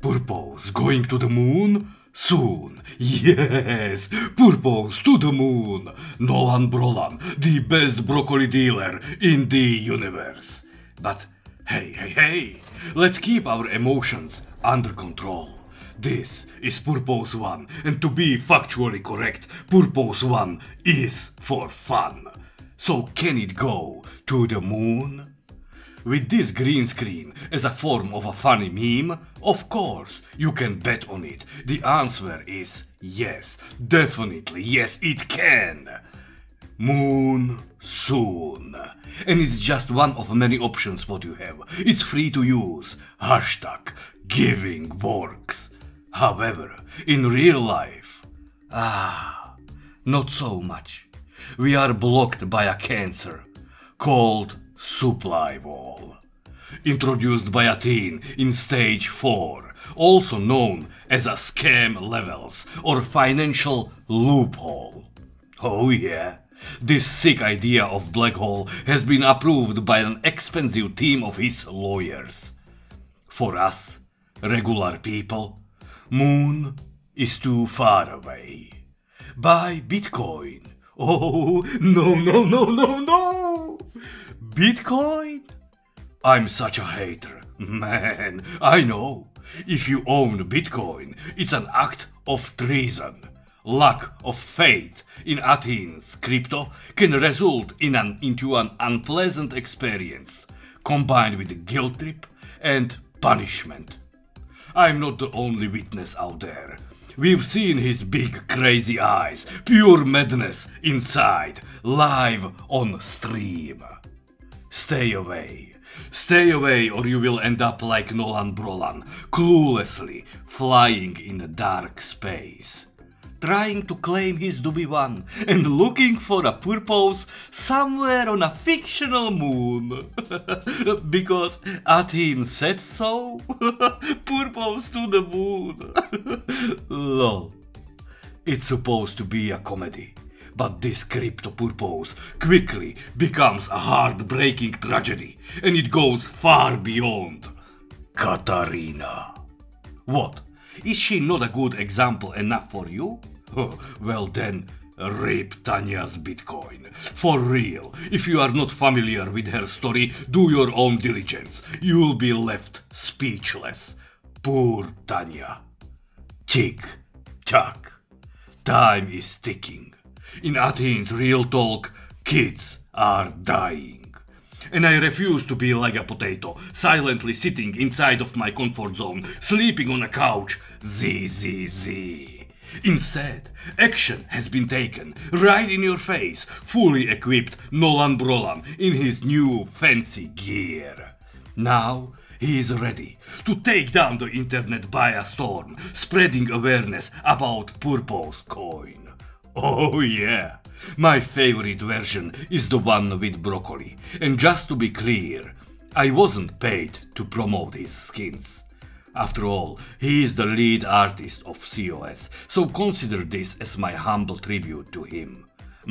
Purpose going to the moon? Soon. Yes, Purpose to the moon. Nolan Brolan, the best broccoli dealer in the universe. But hey, let's keep our emotions under control. This is Purpose 1, and to be factually correct, Purpose 1 is for fun. So can it go to the moon? With this green screen as a form of a funny meme, of course, you can bet on it. The answer is yes, definitely yes, it can. Moon soon. And it's just one of many options what you have. It's free to use. Hashtag giving works. However, in real life, not so much. We are blocked by a cancer called supply wall, introduced by a teen in stage 4, also known as a scam levels or financial loophole. Oh yeah, this sick idea of black hole has been approved by an expensive team of his lawyers. For us, regular people, moon is too far away. Buy Bitcoin. Oh, no. Bitcoin? I'm such a hater. Man, I know. If you own Bitcoin, it's an act of treason. Lack of faith in Athens crypto can result into an unpleasant experience, combined with a guilt trip and punishment. I'm not the only witness out there. We've seen his big crazy eyes, pure madness inside, live on stream. Stay away or you will end up like Nolan Brolan, cluelessly flying in dark space, trying to claim his to be one and looking for a purpose somewhere on a fictional moon. Because Athens said so? Purpose to the moon. Lol. It's supposed to be a comedy, but this crypto purpose quickly becomes a heartbreaking tragedy, and it goes far beyond Katarina. What? Is she not a good example enough for you? Well then, rip Tanya's Bitcoin. For real, if you are not familiar with her story, do your own diligence. You'll be left speechless. Poor Tanya. Tick, tack. Time is ticking. In Athens, real talk, kids are dying. And I refuse to be like a potato, silently sitting inside of my comfort zone, sleeping on a couch, zzz. Instead, action has been taken, right in your face, fully equipped Nolan Brolan in his new fancy gear. Now, he is ready to take down the internet by a storm, spreading awareness about Purpose coin. Oh yeah, my favorite version is the one with broccoli, and just to be clear, I wasn't paid to promote his skins. After all, he is the lead artist of CoS, so consider this as my humble tribute to him.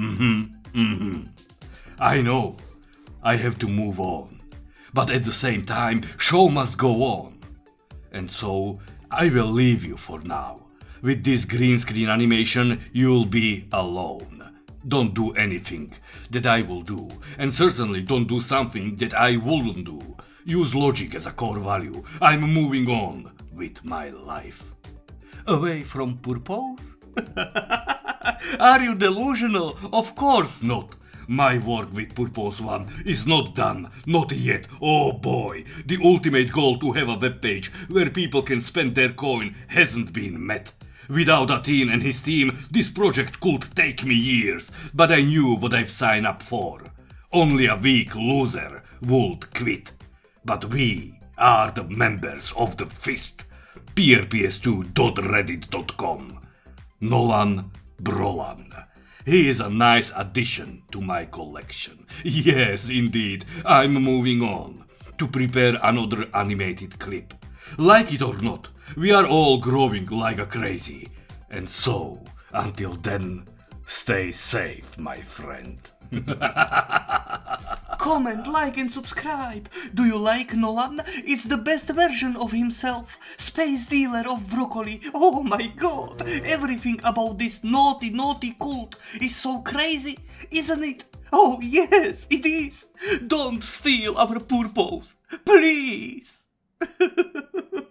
I know, I have to move on, but at the same time, show must go on. And so, I will leave you for now. With this green screen animation, you'll be alone. Don't do anything that I will do, and certainly don't do something that I wouldn't do. Use logic as a core value. I'm moving on with my life. Away from Purpose? Are you delusional? Of course not. My work with Purpose 1 is not done, not yet. Oh boy, the ultimate goal to have a webpage where people can spend their coin hasn't been met. Without Athene and his team, this project could take me years, but I knew what I've signed up for. Only a weak loser would quit. But we are the members of the Fist. PRPs2.reddit.com. Nolan Brolan. He is a nice addition to my collection. Yes, indeed, I'm moving on to prepare another animated clip. Like it or not, we are all growing like a crazy. And so, until then, Stay safe, my friend. Comment, like and subscribe. Do you like Nolan? It's the best version of himself. Space dealer of broccoli. Oh my god. Everything about this naughty cult is so crazy, isn't it? Oh yes, it is. Don't steal our purpose, please.